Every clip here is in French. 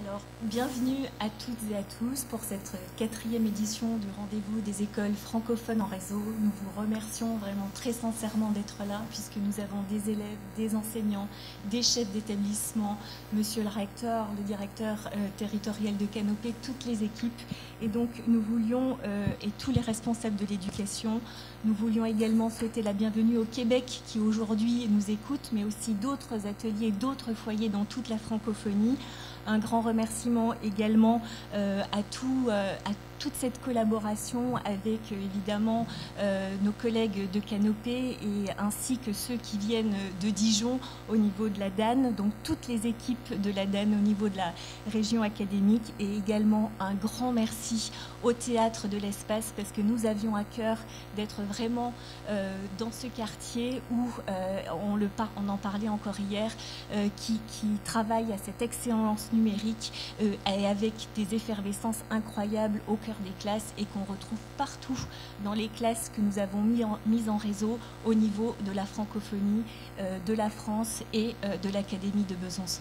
Alors, bienvenue à toutes et à tous pour cette 4e édition du Rendez-vous des écoles francophones en réseau. Nous vous remercions vraiment très sincèrement d'être là, puisque nous avons des élèves, des enseignants, des chefs d'établissement, monsieur le recteur, le directeur territorial de Canopée, toutes les équipes. Et donc, nous voulions, et tous les responsables de l'éducation, nous voulions également souhaiter la bienvenue au Québec, qui aujourd'hui nous écoute, mais aussi d'autres ateliers, d'autres foyers dans toute la francophonie. Un grand remerciement également à toute cette collaboration avec évidemment nos collègues de Canopée et ainsi que ceux qui viennent de Dijon au niveau de la DAN, donc toutes les équipes de la DAN au niveau de la région académique, et également un grand merci au Théâtre de l'Espace parce que nous avions à cœur d'être vraiment dans ce quartier où on en parlait encore hier, qui travaille à cette excellence numérique et avec des effervescences incroyables au cœur des classes et qu'on retrouve partout dans les classes que nous avons mises en réseau au niveau de la francophonie, de la France et de l'Académie de Besançon.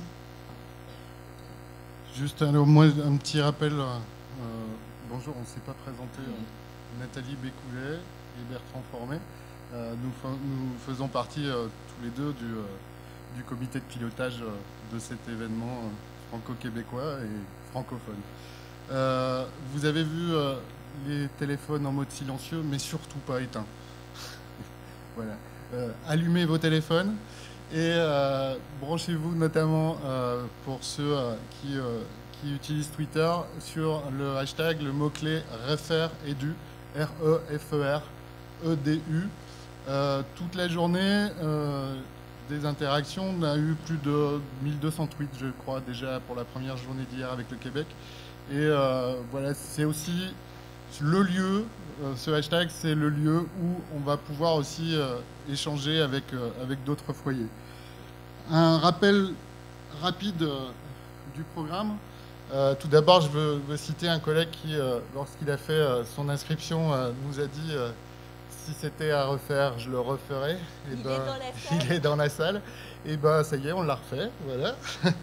Juste un petit rappel. Bonjour, on ne s'est pas présenté. Nathalie Bécoulet et Bertrand Formé. Nous faisons partie tous les deux du comité de pilotage de cet événement franco-québécois et francophone. Vous avez vu les téléphones en mode silencieux, mais surtout pas éteints. Voilà. Allumez vos téléphones et branchez-vous notamment pour ceux qui utilisent Twitter sur le hashtag, le mot-clé REFER-EDU, R-E-F-E-R-E-D-U. Toute la journée, des interactions. On a eu plus de 1200 tweets, je crois, déjà pour la première journée d'hier avec le Québec. Et voilà, c'est aussi le lieu, ce hashtag, c'est le lieu où on va pouvoir aussi échanger avec d'autres foyers. Un rappel rapide du programme. Tout d'abord, je veux citer un collègue qui, lorsqu'il a fait son inscription, nous a dit si c'était à refaire, je le referais. Et il est dans la salle. Et ben, ça y est, on l'a refait. Voilà.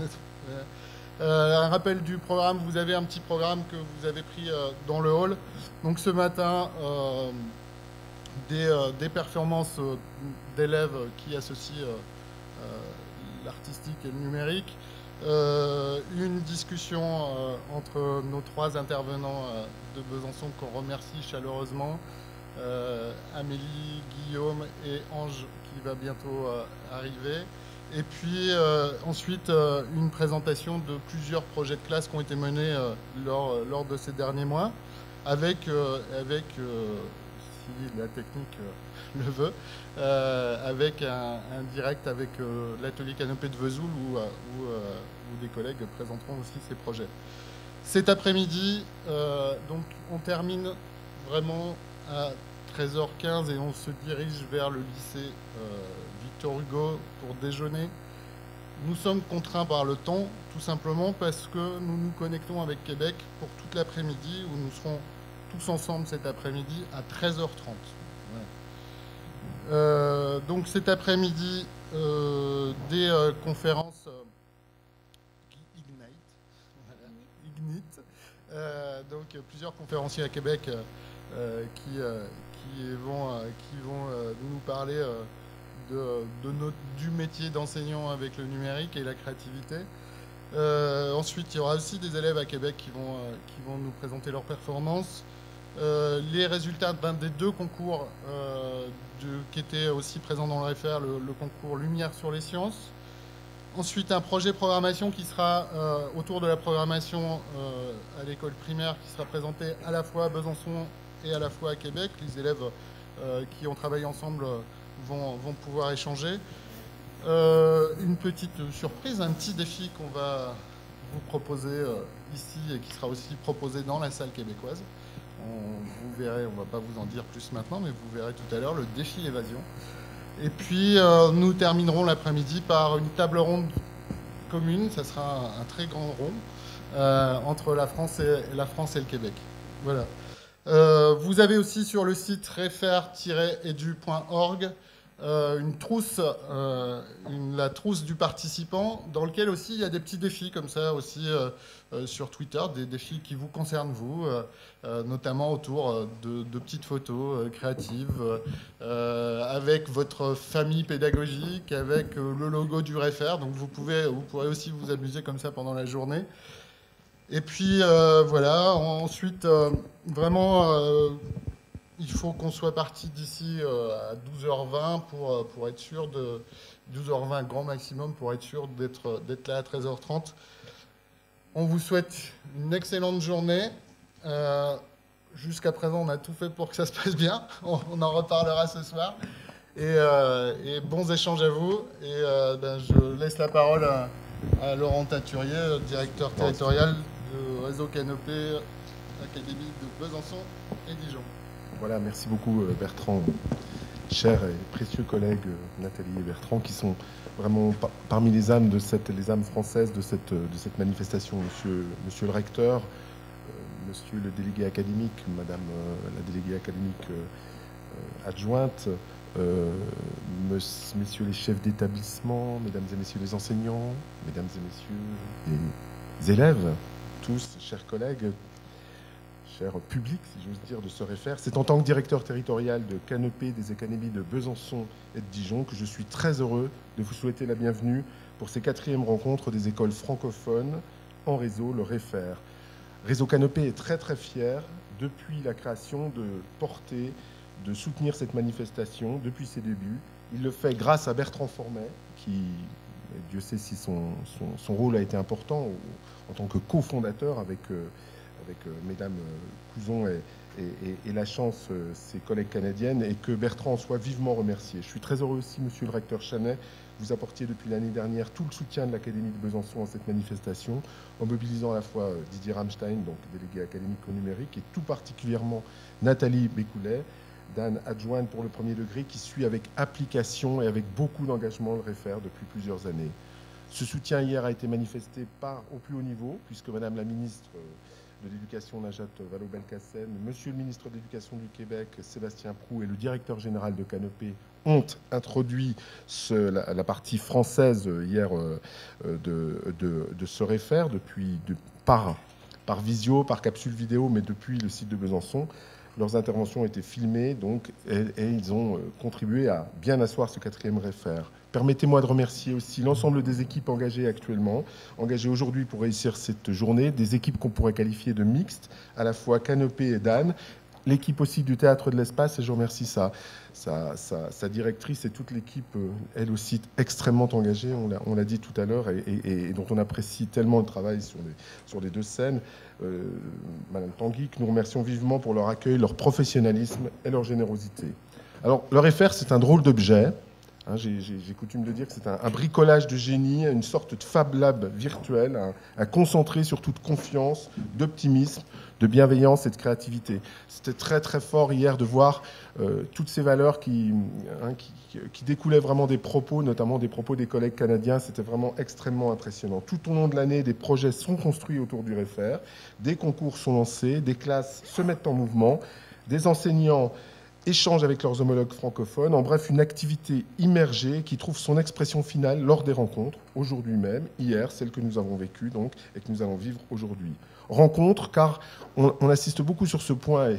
Un rappel du programme. Vous avez un petit programme que vous avez pris dans le hall. Donc ce matin, des performances d'élèves qui associent l'artistique et le numérique. Une discussion entre nos 3 intervenants de Besançon qu'on remercie chaleureusement. Amélie, Guillaume et Ange qui va bientôt arriver. Et puis ensuite une présentation de plusieurs projets de classe qui ont été menés lors de ces derniers mois avec si la technique le veut, avec un direct avec l'atelier Canopée de Vesoul où des collègues présenteront aussi ces projets. Cet après-midi, donc on termine vraiment à 13h15 et on se dirige vers le lycée Victor Hugo pour déjeuner. Nous sommes contraints par le temps, tout simplement parce que nous nous connectons avec Québec pour toute l'après-midi, où nous serons tous ensemble cet après-midi à 13h30. Ouais. Donc cet après-midi, des conférences Ignite. Donc plusieurs conférenciers à Québec qui vont nous parler du métier d'enseignant avec le numérique et la créativité. Ensuite, il y aura aussi des élèves à Québec qui vont nous présenter leurs performances. Les résultats des 2 concours qui étaient aussi présents dans le REFER, le concours Lumière sur les sciences. Ensuite, un projet programmation qui sera autour de la programmation à l'école primaire, qui sera présenté à la fois à Besançon et à la fois à Québec. Les élèves qui ont travaillé ensemble vont pouvoir échanger. Une petite surprise, un petit défi qu'on va vous proposer ici et qui sera aussi proposé dans la salle québécoise. Vous verrez, on ne va pas vous en dire plus maintenant, mais vous verrez tout à l'heure le défi évasion. Et puis nous terminerons l'après-midi par une table ronde commune, ça sera un très grand rond, entre la France et le Québec. Voilà. Vous avez aussi sur le site refer-edu.org une trousse, la trousse du participant, dans lequel aussi il y a des petits défis comme ça aussi sur Twitter, des défis qui vous concernent vous, notamment autour de petites photos créatives, avec votre famille pédagogique, avec le logo du REFER. Donc vous pourrez aussi vous amuser comme ça pendant la journée. Et puis voilà, ensuite vraiment il faut qu'on soit parti d'ici à 12h20 pour être sûr 12h20 grand maximum pour être sûr d'être là à 13h30. On vous souhaite une excellente journée. Jusqu'à présent, on a tout fait pour que ça se passe bien. On en reparlera ce soir. Et bons échanges à vous. Et je laisse la parole à Laurent Taturier, directeur territorial de Réseau Canopée, Académie de Besançon et Dijon. Voilà, merci beaucoup Bertrand, chers et précieux collègues Nathalie et Bertrand, qui sont vraiment parmi les âmes les âmes françaises de cette manifestation. Monsieur le recteur, monsieur le délégué académique, madame la déléguée académique adjointe, messieurs les chefs d'établissement, mesdames et messieurs les enseignants, mesdames et messieurs les élèves, tous, chers collègues, cher public, si j'ose dire, de ce REFER. C'est en tant que directeur territorial de Canopée des académies de Besançon et de Dijon que je suis très heureux de vous souhaiter la bienvenue pour ces 4e rencontres des écoles francophones en réseau, le REFER. Réseau Canopée est très très fier, depuis la création, de porter, de soutenir cette manifestation depuis ses débuts. Il le fait grâce à Bertrand Formet, qui, Dieu sait si son rôle a été important en tant que cofondateur avec mesdames Couson et la chance, ses collègues canadiennes, et que Bertrand soit vivement remercié. Je suis très heureux aussi, monsieur le recteur Chanet, vous apportiez depuis l'année dernière tout le soutien de l'Académie de Besançon à cette manifestation, en mobilisant à la fois Didier Ramstein, donc délégué académique au numérique, et tout particulièrement Nathalie Bécoulet, Dan adjointe pour le premier degré, qui suit avec application et avec beaucoup d'engagement le REFER depuis plusieurs années. Ce soutien hier a été manifesté au plus haut niveau, puisque madame la ministre de l'Éducation, Najat Vallaud-Belkacem, monsieur le ministre de l'Éducation du Québec, Sébastien Proulx, et le directeur général de Canopée ont introduit la partie française hier de ce REFER par visio, par capsule vidéo, mais depuis le site de Besançon. Leurs interventions ont été filmées donc, et ils ont contribué à bien asseoir ce 4e REFER. Permettez-moi de remercier aussi l'ensemble des équipes engagées actuellement, engagées aujourd'hui pour réussir cette journée, des équipes qu'on pourrait qualifier de mixtes, à la fois Canopée et Dan, l'équipe aussi du Théâtre de l'Espace, et je remercie sa directrice et toute l'équipe, elle aussi extrêmement engagée, on l'a dit tout à l'heure, et dont on apprécie tellement le travail sur les 2 scènes. Madame Tanguy, que nous remercions vivement pour leur accueil, leur professionnalisme et leur générosité. Alors, le REFER, c'est un drôle d'objet. J'ai coutume de dire que c'est un bricolage de génie, une sorte de Fab Lab virtuel, à concentrer sur toute confiance, d'optimisme, de bienveillance et de créativité. C'était très très fort hier de voir toutes ces valeurs qui découlaient vraiment des propos, notamment des propos des collègues canadiens. C'était vraiment extrêmement impressionnant. Tout au long de l'année, des projets sont construits autour du REFER, des concours sont lancés, des classes se mettent en mouvement, des enseignants échangent avec leurs homologues francophones, en bref, une activité immergée qui trouve son expression finale lors des rencontres, aujourd'hui même, hier, celle que nous avons vécue donc, et que nous allons vivre aujourd'hui. Rencontre, car on assiste beaucoup sur ce point,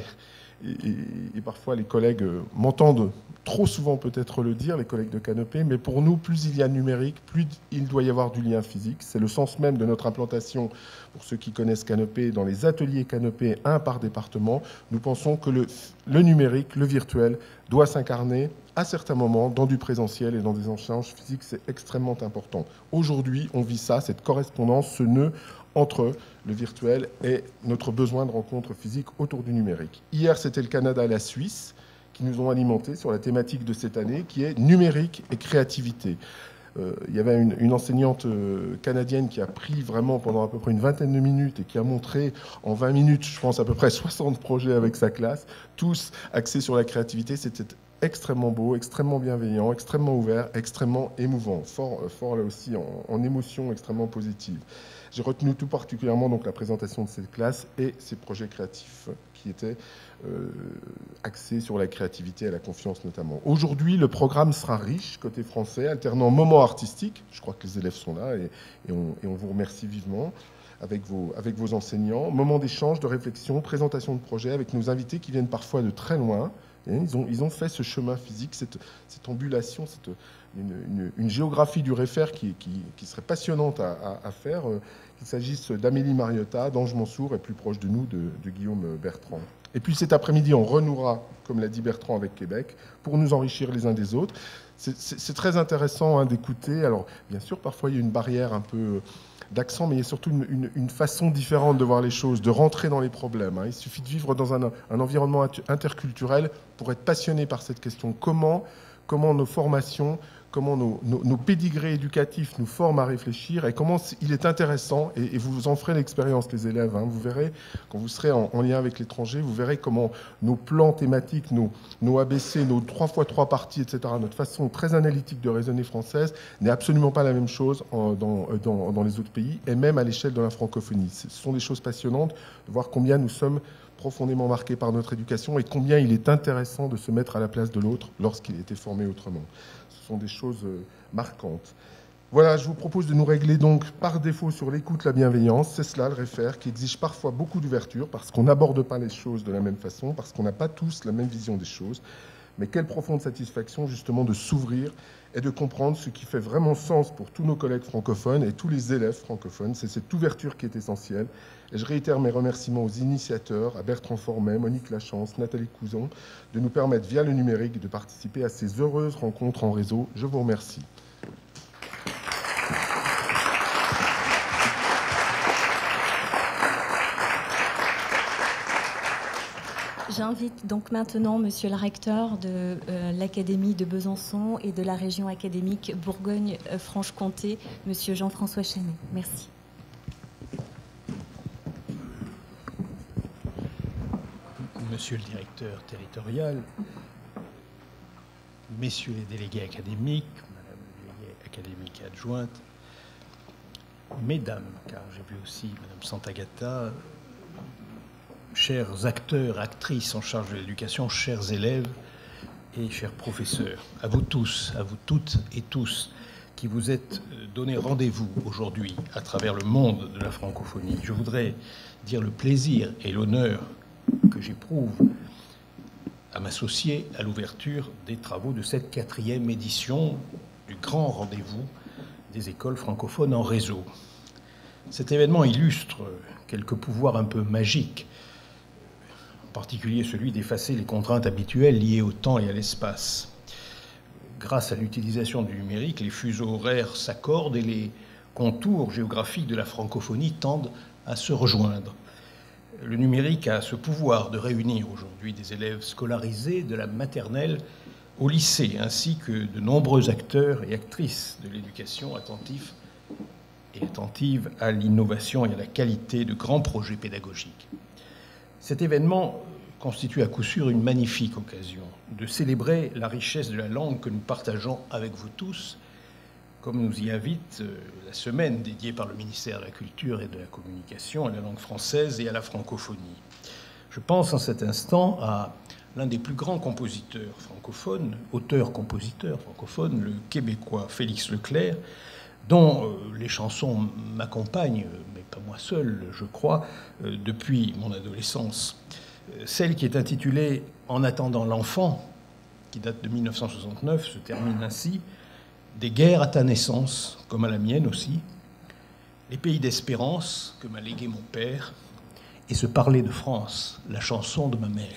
et parfois les collègues m'entendent trop souvent peut-être le dire, les collègues de Canopée, mais pour nous, plus il y a numérique, plus il doit y avoir du lien physique. C'est le sens même de notre implantation, pour ceux qui connaissent Canopée, dans les ateliers Canopée, un par département. Nous pensons que le numérique, le virtuel, doit s'incarner à certains moments dans du présentiel et dans des échanges physiques. C'est extrêmement important. Aujourd'hui, on vit ça, cette correspondance, ce nœud entre le virtuel et notre besoin de rencontres physiques autour du numérique. Hier, c'était le Canada et la Suisse qui nous ont alimentés sur la thématique de cette année, qui est numérique et créativité. Il y avait une enseignante canadienne qui a pris vraiment pendant à peu près une vingtaine de minutes et qui a montré en 20 minutes, je pense, à peu près 60 projets avec sa classe, tous axés sur la créativité. C'était extrêmement beau, extrêmement bienveillant, extrêmement ouvert, extrêmement émouvant, fort là aussi en émotion extrêmement positive. J'ai retenu tout particulièrement donc, la présentation de cette classe et ces projets créatifs qui étaient axés sur la créativité et la confiance notamment. Aujourd'hui, le programme sera riche côté français, alternant moments artistiques. Je crois que les élèves sont là et on vous remercie vivement. Avec vos enseignants, moments d'échange, de réflexion, présentation de projets avec nos invités qui viennent parfois de très loin. Et ils ont fait ce chemin physique, cette ambulation, une géographie du réfère qui serait passionnante à faire, qu'il s'agisse d'Amélie Mariotta, d'Ange Mansour et plus proche de nous, de Guillaume Bertrand. Et puis cet après-midi, on renouera, comme l'a dit Bertrand, avec Québec, pour nous enrichir les uns des autres. C'est très intéressant d'écouter. Alors, bien sûr, parfois, il y a une barrière un peu d'accent, mais il y a surtout une façon différente de voir les choses, de rentrer dans les problèmes. Il suffit de vivre dans un environnement interculturel pour être passionné par cette question. Comment nos formations, comment nos pédigrés éducatifs nous forment à réfléchir et comment il est intéressant, et vous en ferez l'expérience, les élèves, vous verrez, quand vous serez en lien avec l'étranger, vous verrez comment nos plans thématiques, nos ABC, nos 3x3 parties, etc., notre façon très analytique de raisonner française n'est absolument pas la même chose dans les autres pays, et même à l'échelle de la francophonie. Ce sont des choses passionnantes de voir combien nous sommes profondément marqués par notre éducation et combien il est intéressant de se mettre à la place de l'autre lorsqu'il a été formé autrement. Ce sont des choses marquantes. Voilà, je vous propose de nous régler donc par défaut sur l'écoute, la bienveillance. C'est cela le réfère qui exige parfois beaucoup d'ouverture parce qu'on n'aborde pas les choses de la même façon, parce qu'on n'a pas tous la même vision des choses. Mais quelle profonde satisfaction justement de s'ouvrir et de comprendre ce qui fait vraiment sens pour tous nos collègues francophones et tous les élèves francophones. C'est cette ouverture qui est essentielle. Et je réitère mes remerciements aux initiateurs, à Bertrand Formet, Monique Lachance, Nathalie Couzon, de nous permettre via le numérique de participer à ces heureuses rencontres en réseau. Je vous remercie. J'invite donc maintenant Monsieur le recteur de l'Académie de Besançon et de la région académique Bourgogne-Franche-Comté, Monsieur Jean-François Chanet. Merci. Monsieur le directeur territorial, messieurs les délégués académiques, madame la déléguée académique adjointe, mesdames, car j'ai vu aussi madame Santagata, chers acteurs, actrices en charge de l'éducation, chers élèves et chers professeurs, à vous tous, à vous toutes et tous qui vous êtes donné rendez-vous aujourd'hui à travers le monde de la francophonie. Je voudrais dire le plaisir et l'honneur que j'éprouve à m'associer à l'ouverture des travaux de cette 4e édition du grand rendez-vous des écoles francophones en réseau. Cet événement illustre quelques pouvoirs un peu magiques, en particulier celui d'effacer les contraintes habituelles liées au temps et à l'espace. Grâce à l'utilisation du numérique, les fuseaux horaires s'accordent et les contours géographiques de la francophonie tendent à se rejoindre. Le numérique a ce pouvoir de réunir aujourd'hui des élèves scolarisés de la maternelle au lycée, ainsi que de nombreux acteurs et actrices de l'éducation attentifs et attentives à l'innovation et à la qualité de grands projets pédagogiques. Cet événement constitue à coup sûr une magnifique occasion de célébrer la richesse de la langue que nous partageons avec vous tous, comme nous y invite la semaine dédiée par le ministère de la Culture et de la Communication à la langue française et à la francophonie. Je pense en cet instant à l'un des plus grands compositeurs francophones, auteur-compositeur francophone, le Québécois Félix Leclerc, dont les chansons m'accompagnent, mais pas moi seul, je crois, depuis mon adolescence. Celle qui est intitulée « En attendant l'enfant », qui date de 1969, se termine ainsi: « Des guerres à ta naissance, comme à la mienne aussi, les pays d'espérance que m'a légué mon père, et se parler de France, la chanson de ma mère. »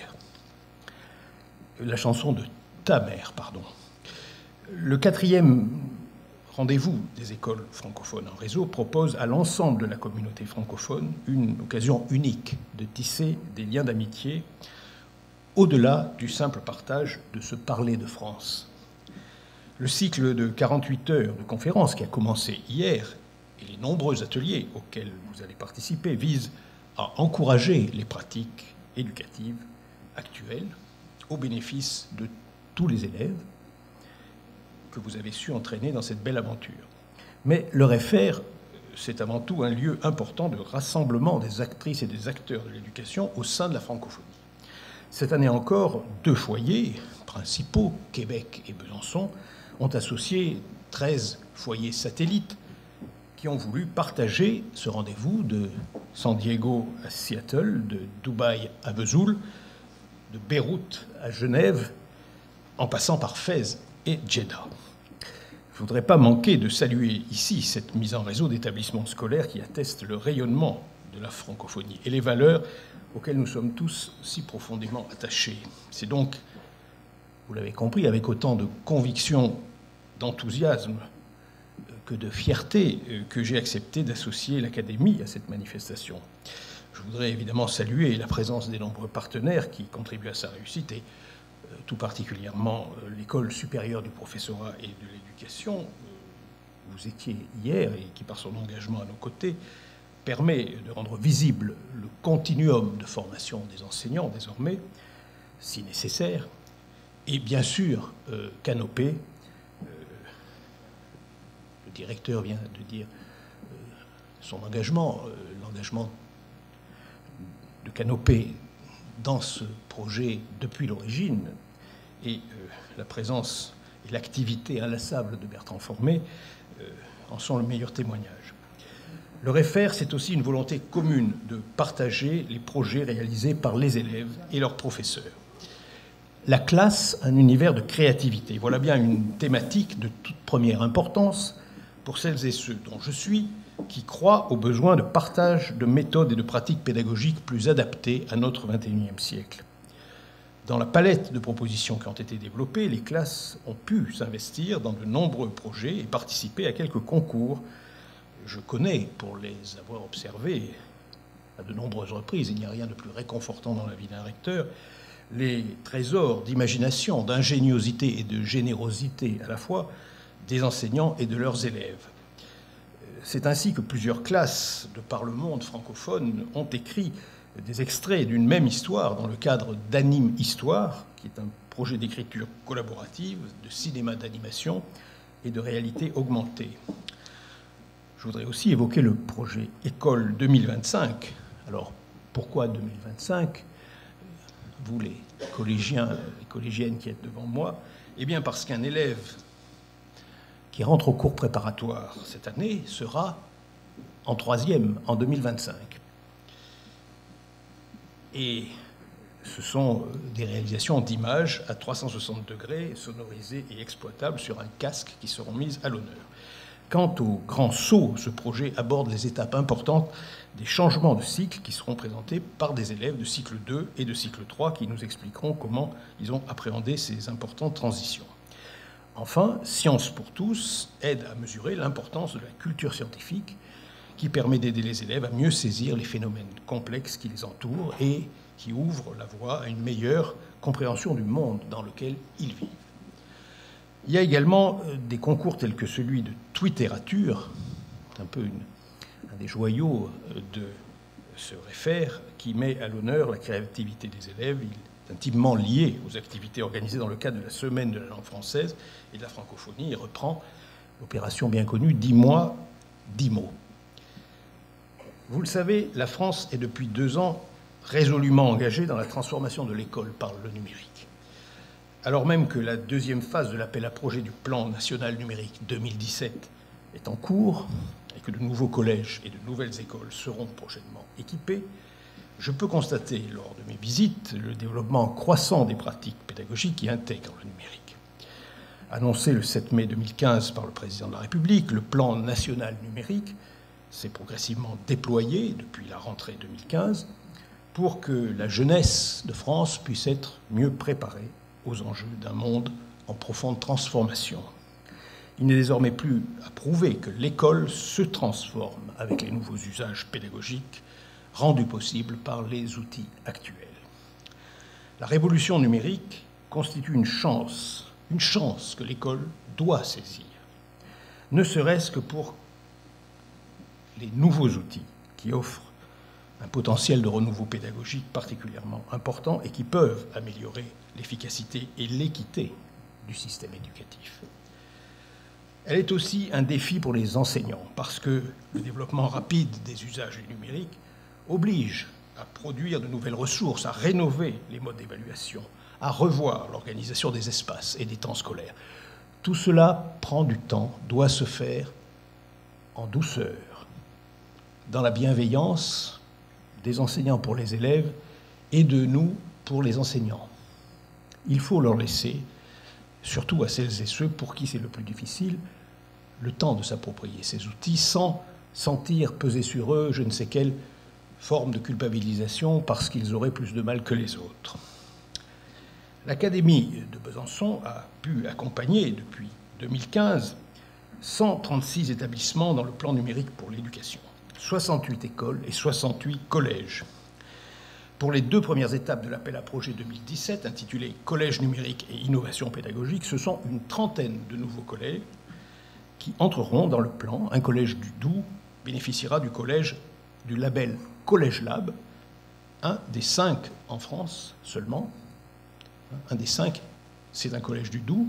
La chanson de ta mère, pardon. Le 4e rendez-vous des écoles francophones en réseau propose à l'ensemble de la communauté francophone une occasion unique de tisser des liens d'amitié au-delà du simple partage de se parler de France. Le cycle de 48 heures de conférences qui a commencé hier et les nombreux ateliers auxquels vous allez participer visent à encourager les pratiques éducatives actuelles au bénéfice de tous les élèves que vous avez su entraîner dans cette belle aventure. Mais le réfère c'est avant tout un lieu important de rassemblement des actrices et des acteurs de l'éducation au sein de la francophonie. Cette année encore, 2 foyers principaux, Québec et Besançon, ont associé 13 foyers satellites qui ont voulu partager ce rendez-vous de San Diego à Seattle, de Dubaï à Vesoul, de Beyrouth à Genève, en passant par Fès et Jeddah. Je ne voudrais pas manquer de saluer ici cette mise en réseau d'établissements scolaires qui attestent le rayonnement de la francophonie et les valeurs auxquelles nous sommes tous si profondément attachés. C'est donc, vous l'avez compris, avec autant de conviction, d'enthousiasme que de fierté que j'ai accepté d'associer l'Académie à cette manifestation. Je voudrais évidemment saluer la présence des nombreux partenaires qui contribuent à sa réussite et tout particulièrement l'École supérieure du professorat et de l'éducation, où vous étiez hier et qui, par son engagement à nos côtés, permet de rendre visible le continuum de formation des enseignants désormais, si nécessaire, et bien sûr Canopé. Le directeur vient de dire son engagement, l'engagement de Canopé dans ce projet depuis l'origine, et la présence et l'activité inlassable de Bertrand Formé en sont le meilleur témoignage. Le REFER, c'est aussi une volonté commune de partager les projets réalisés par les élèves et leurs professeurs. La classe, un univers de créativité. Voilà bien une thématique de toute première importance pour celles et ceux dont je suis, qui croient au besoin de partage de méthodes et de pratiques pédagogiques plus adaptées à notre XXIe siècle. Dans la palette de propositions qui ont été développées, les classes ont pu s'investir dans de nombreux projets et participer à quelques concours. Je connais, pour les avoir observés à de nombreuses reprises, il n'y a rien de plus réconfortant dans la vie d'un recteur, les trésors d'imagination, d'ingéniosité et de générosité à la fois des enseignants et de leurs élèves. C'est ainsi que plusieurs classes de par le monde francophone ont écrit des extraits d'une même histoire dans le cadre d'Anime Histoire, qui est un projet d'écriture collaborative, de cinéma d'animation et de réalité augmentée. Je voudrais aussi évoquer le projet École 2025. Alors, pourquoi 2025 ? Vous, les collégiens et collégiennes qui êtes devant moi, eh bien parce qu'un élève qui rentre au cours préparatoire cette année sera en 3e en 2025. Et ce sont des réalisations d'images à 360 degrés, sonorisées et exploitables sur un casque qui seront mises à l'honneur. Quant au grand saut, ce projet aborde les étapes importantes des changements de cycle qui seront présentés par des élèves de cycle 2 et de cycle 3 qui nous expliqueront comment ils ont appréhendé ces importantes transitions. Enfin, Science pour tous aide à mesurer l'importance de la culture scientifique qui permet d'aider les élèves à mieux saisir les phénomènes complexes qui les entourent et qui ouvrent la voie à une meilleure compréhension du monde dans lequel ils vivent. Il y a également des concours tels que celui de Twitterature, un peu un des joyaux de ce REFER, qui met à l'honneur la créativité des élèves. Il est intimement lié aux activités organisées dans le cadre de la Semaine de la langue française et de la francophonie et reprend l'opération bien connue 10 mois, 10 mots. Vous le savez, la France est depuis 2 ans résolument engagée dans la transformation de l'école par le numérique. Alors même que la 2e phase de l'appel à projet du Plan national numérique 2017 est en cours et que de nouveaux collèges et de nouvelles écoles seront prochainement équipés, je peux constater lors de mes visites le développement croissant des pratiques pédagogiques qui intègrent le numérique. Annoncé le 7 mai 2015 par le président de la République, le Plan national numérique s'est progressivement déployé depuis la rentrée 2015 pour que la jeunesse de France puisse être mieux préparée aux enjeux d'un monde en profonde transformation. Il n'est désormais plus à prouver que l'école se transforme avec les nouveaux usages pédagogiques rendus possibles par les outils actuels. La révolution numérique constitue une chance que l'école doit saisir, ne serait-ce que pour les nouveaux outils qui offrent un potentiel de renouveau pédagogique particulièrement important et qui peuvent améliorer l'efficacité et l'équité du système éducatif. Elle est aussi un défi pour les enseignants, parce que le développement rapide des usages du numérique oblige à produire de nouvelles ressources, à rénover les modes d'évaluation, à revoir l'organisation des espaces et des temps scolaires. Tout cela prend du temps, doit se faire en douceur, dans la bienveillance des enseignants pour les élèves et de nous pour les enseignants. Il faut leur laisser, surtout à celles et ceux pour qui c'est le plus difficile, le temps de s'approprier ces outils sans sentir peser sur eux je ne sais quelle forme de culpabilisation parce qu'ils auraient plus de mal que les autres. L'Académie de Besançon a pu accompagner depuis 2015 136 établissements dans le plan numérique pour l'éducation, 68 écoles et 68 collèges. Pour les 2 premières étapes de l'appel à projet 2017, intitulé « Collège numérique et innovation pédagogique », ce sont une trentaine de nouveaux collèges qui entreront dans le plan. Un collège du Doubs bénéficiera du label Collège Lab, un des 5 en France seulement. Un des 5, c'est un collège du Doubs.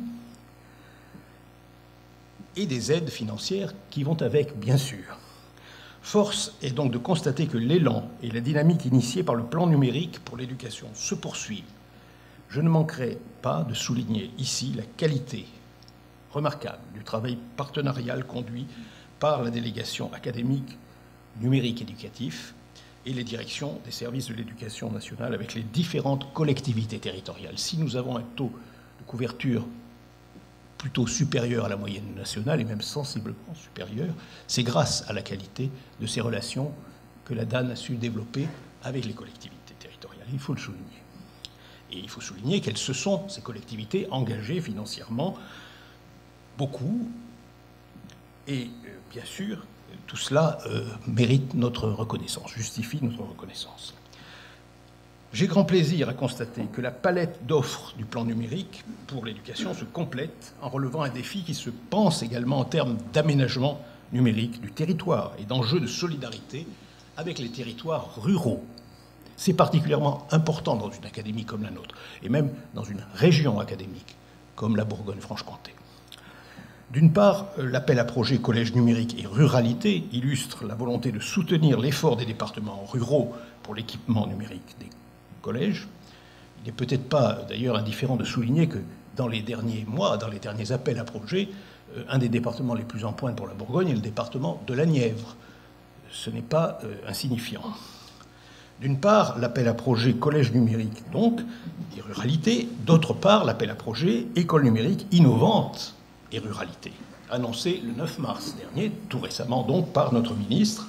Et des aides financières qui vont avec, bien sûr. Force est donc de constater que l'élan et la dynamique initiée par le plan numérique pour l'éducation se poursuivent. Je ne manquerai pas de souligner ici la qualité remarquable du travail partenarial conduit par la délégation académique numérique éducatif et les directions des services de l'éducation nationale avec les différentes collectivités territoriales. Si nous avons un taux de couverture plutôt supérieur à la moyenne nationale et même sensiblement supérieur, c'est grâce à la qualité de ces relations que la DAN a su développer avec les collectivités territoriales. Il faut le souligner. Et il faut souligner qu'elles se sont, ces collectivités, engagées financièrement beaucoup. Et bien sûr, tout cela mérite notre reconnaissance, justifie notre reconnaissance. J'ai grand plaisir à constater que la palette d'offres du plan numérique pour l'éducation se complète en relevant un défi qui se pense également en termes d'aménagement numérique du territoire et d'enjeux de solidarité avec les territoires ruraux. C'est particulièrement important dans une académie comme la nôtre, et même dans une région académique comme la Bourgogne-Franche-Comté. D'une part, l'appel à projet Collège numérique et ruralité illustre la volonté de soutenir l'effort des départements ruraux pour l'équipement numérique des collèges. Il n'est peut-être pas d'ailleurs indifférent de souligner que dans les derniers mois, dans les derniers appels à projets, un des départements les plus en pointe pour la Bourgogne est le département de la Nièvre. Ce n'est pas insignifiant. D'une part, l'appel à projet Collège numérique, donc, et ruralité. D'autre part, l'appel à projet École numérique innovante et ruralité, annoncé le 9 mars dernier, tout récemment donc, par notre ministre.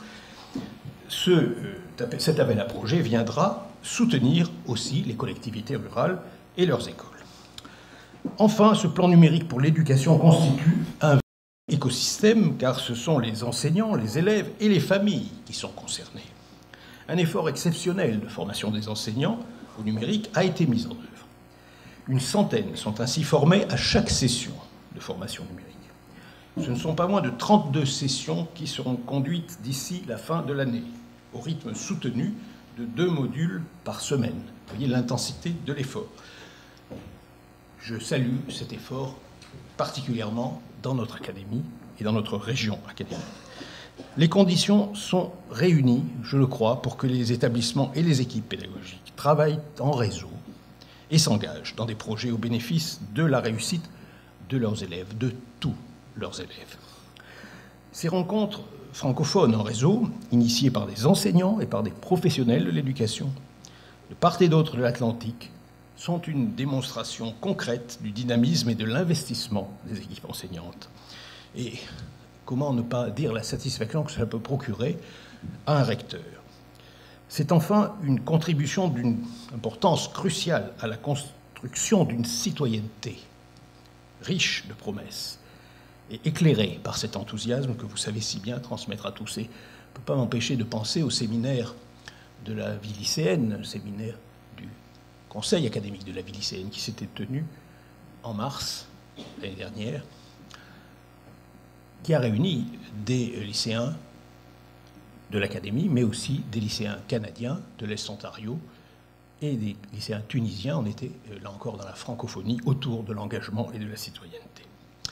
Cet appel à projet viendra soutenir aussi les collectivités rurales et leurs écoles. Enfin, ce plan numérique pour l'éducation constitue un écosystème, car ce sont les enseignants, les élèves et les familles qui sont concernés. Un effort exceptionnel de formation des enseignants au numérique a été mis en œuvre. Une centaine sont ainsi formés à chaque session de formation numérique. Ce ne sont pas moins de 32 sessions qui seront conduites d'ici la fin de l'année, au rythme soutenu de 2 modules par semaine. Vous voyez l'intensité de l'effort. Je salue cet effort particulièrement dans notre académie et dans notre région académique. Les conditions sont réunies, je le crois, pour que les établissements et les équipes pédagogiques travaillent en réseau et s'engagent dans des projets au bénéfice de la réussite de leurs élèves, de tous leurs élèves. Ces rencontres francophones en réseau, initiées par des enseignants et par des professionnels de l'éducation, de part et d'autre de l'Atlantique, sont une démonstration concrète du dynamisme et de l'investissement des équipes enseignantes. Et comment ne pas dire la satisfaction que cela peut procurer à un recteur. C'est enfin une contribution d'une importance cruciale à la construction d'une citoyenneté riche de promesses et éclairée par cet enthousiasme que vous savez si bien transmettre à tous. Et je ne peux pas m'empêcher de penser au séminaire de la vie lycéenne, le séminaire du Conseil académique de la vie lycéenne qui s'était tenu en mars l'année dernière, qui a réuni des lycéens de l'Académie, mais aussi des lycéens canadiens de l'Est-Ontario et des lycéens tunisiens. On était là encore dans la francophonie autour de l'engagement et de la citoyenneté.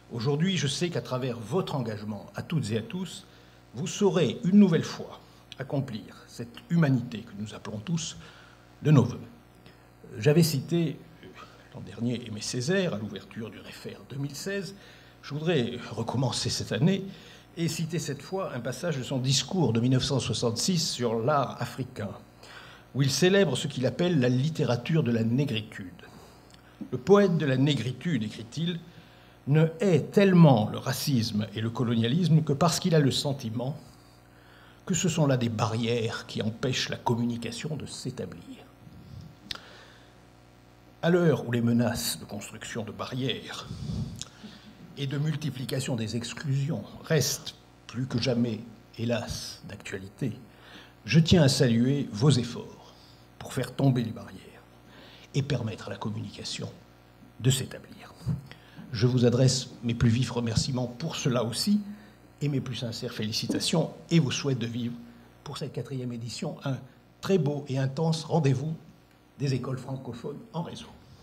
Aujourd'hui, je sais qu'à travers votre engagement, à toutes et à tous, vous saurez une nouvelle fois accomplir cette humanité que nous appelons tous de nos voeux. J'avais cité l'an dernier Aimé Césaire à l'ouverture du Réfère 2016. Je voudrais recommencer cette année et citer cette fois un passage de son discours de 1966 sur l'art africain, où il célèbre ce qu'il appelle la littérature de la négritude. Le poète de la négritude, écrit-il, ne hait tellement le racisme et le colonialisme que parce qu'il a le sentiment que ce sont là des barrières qui empêchent la communication de s'établir. À l'heure où les menaces de construction de barrières et de multiplication des exclusions restent plus que jamais, hélas, d'actualité, je tiens à saluer vos efforts pour faire tomber les barrières et permettre à la communication de s'établir. Je vous adresse mes plus vifs remerciements pour cela aussi et mes plus sincères félicitations et vous souhaite de vivre pour cette 4e édition un très beau et intense rendez-vous des écoles francophones en réseau.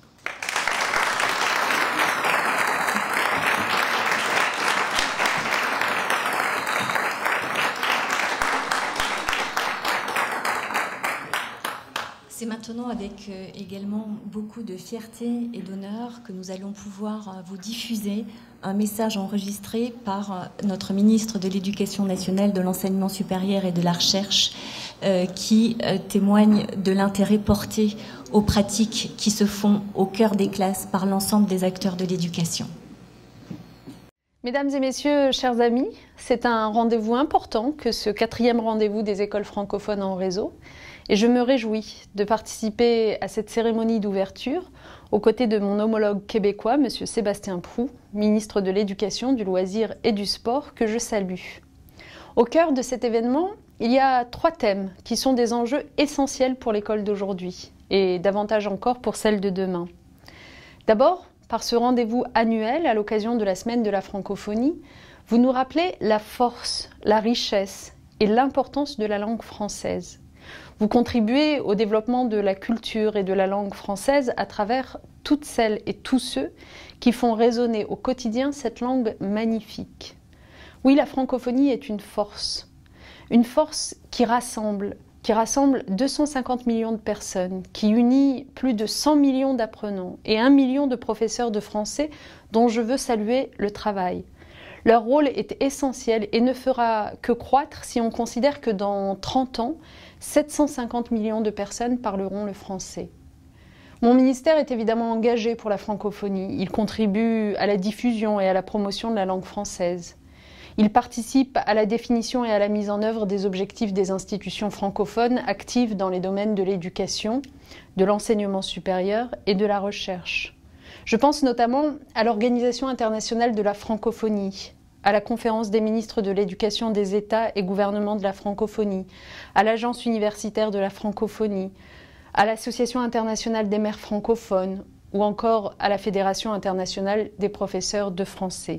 C'est maintenant avec également beaucoup de fierté et d'honneur que nous allons pouvoir vous diffuser un message enregistré par notre ministre de l'Éducation nationale, de l'Enseignement supérieur et de la Recherche qui témoigne de l'intérêt porté aux pratiques qui se font au cœur des classes par l'ensemble des acteurs de l'éducation. Mesdames et messieurs, chers amis, c'est un rendez-vous important que ce 4e rendez-vous des écoles francophones en réseau. Et je me réjouis de participer à cette cérémonie d'ouverture aux côtés de mon homologue québécois, M. Sébastien Proulx, ministre de l'Éducation, du Loisir et du Sport, que je salue. Au cœur de cet événement, il y a 3 thèmes qui sont des enjeux essentiels pour l'école d'aujourd'hui et davantage encore pour celle de demain. D'abord, par ce rendez-vous annuel à l'occasion de la semaine de la francophonie, vous nous rappelez la force, la richesse et l'importance de la langue française. Vous contribuez au développement de la culture et de la langue française à travers toutes celles et tous ceux qui font résonner au quotidien cette langue magnifique. Oui, la francophonie est une force qui rassemble 250 millions de personnes, qui unit plus de 100 millions d'apprenants et 1 million de professeurs de français dont je veux saluer le travail. Leur rôle est essentiel et ne fera que croître si on considère que dans 30 ans, 750 millions de personnes parleront le français. Mon ministère est évidemment engagé pour la francophonie. Il contribue à la diffusion et à la promotion de la langue française. Il participe à la définition et à la mise en œuvre des objectifs des institutions francophones actives dans les domaines de l'éducation, de l'enseignement supérieur et de la recherche. Je pense notamment à l'Organisation internationale de la francophonie, à la Conférence des ministres de l'Éducation des États et gouvernements de la francophonie, à l'Agence universitaire de la francophonie, à l'Association internationale des maires francophones ou encore à la Fédération internationale des professeurs de français.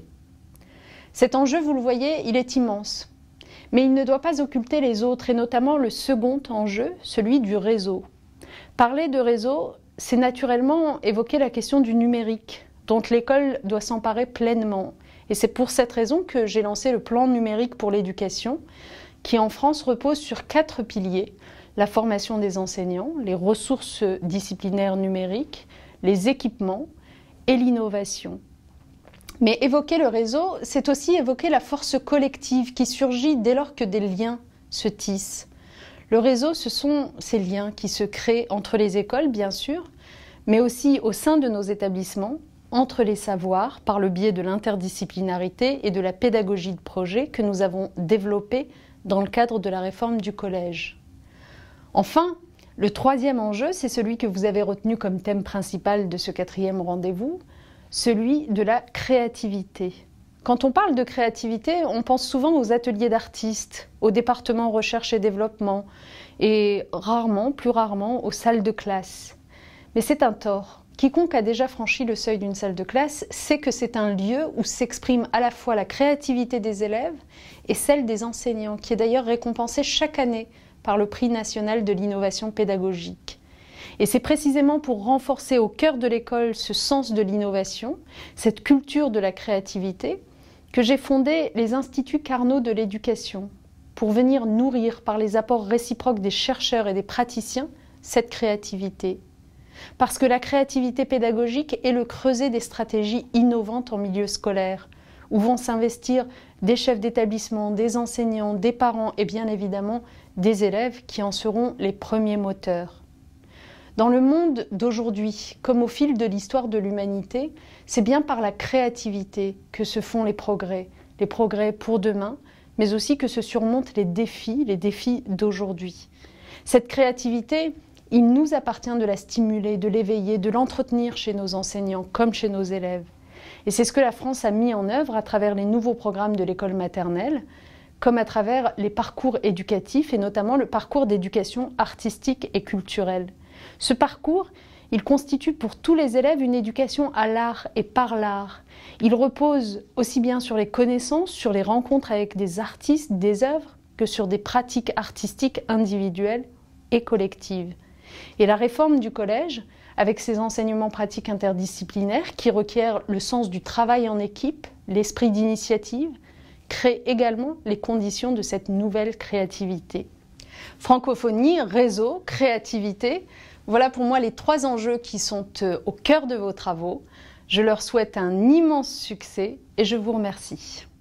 Cet enjeu, vous le voyez, il est immense, mais il ne doit pas occulter les autres et notamment le second enjeu, celui du réseau. Parler de réseau, c'est naturellement évoquer la question du numérique, dont l'école doit s'emparer pleinement. Et c'est pour cette raison que j'ai lancé le plan numérique pour l'éducation, qui en France repose sur 4 piliers: la formation des enseignants, les ressources disciplinaires numériques, les équipements et l'innovation. Mais évoquer le réseau, c'est aussi évoquer la force collective qui surgit dès lors que des liens se tissent. Le réseau, ce sont ces liens qui se créent entre les écoles, bien sûr, mais aussi au sein de nos établissements, entre les savoirs, par le biais de l'interdisciplinarité et de la pédagogie de projet que nous avons développée dans le cadre de la réforme du collège. Enfin, le 3e enjeu, c'est celui que vous avez retenu comme thème principal de ce 4e rendez-vous, celui de la créativité. Quand on parle de créativité, on pense souvent aux ateliers d'artistes, au département recherche et développement, et rarement, plus rarement, aux salles de classe. Mais c'est un tort. Quiconque a déjà franchi le seuil d'une salle de classe sait que c'est un lieu où s'exprime à la fois la créativité des élèves et celle des enseignants, qui est d'ailleurs récompensée chaque année par le prix national de l'innovation pédagogique. Et c'est précisément pour renforcer au cœur de l'école ce sens de l'innovation, cette culture de la créativité, que j'ai fondé les Instituts Carnot de l'éducation, pour venir nourrir par les apports réciproques des chercheurs et des praticiens cette créativité. Parce que la créativité pédagogique est le creuset des stratégies innovantes en milieu scolaire, où vont s'investir des chefs d'établissement, des enseignants, des parents et bien évidemment des élèves qui en seront les premiers moteurs. Dans le monde d'aujourd'hui, comme au fil de l'histoire de l'humanité, c'est bien par la créativité que se font les progrès pour demain, mais aussi que se surmontent les défis d'aujourd'hui. Cette créativité, il nous appartient de la stimuler, de l'éveiller, de l'entretenir chez nos enseignants comme chez nos élèves. Et c'est ce que la France a mis en œuvre à travers les nouveaux programmes de l'école maternelle, comme à travers les parcours éducatifs et notamment le parcours d'éducation artistique et culturelle. Ce parcours, il constitue pour tous les élèves une éducation à l'art et par l'art. Il repose aussi bien sur les connaissances, sur les rencontres avec des artistes, des œuvres, que sur des pratiques artistiques individuelles et collectives. Et la réforme du collège, avec ses enseignements pratiques interdisciplinaires qui requièrent le sens du travail en équipe, l'esprit d'initiative, crée également les conditions de cette nouvelle créativité. Francophonie, réseau, créativité, voilà pour moi les 3 enjeux qui sont au cœur de vos travaux. Je leur souhaite un immense succès et je vous remercie.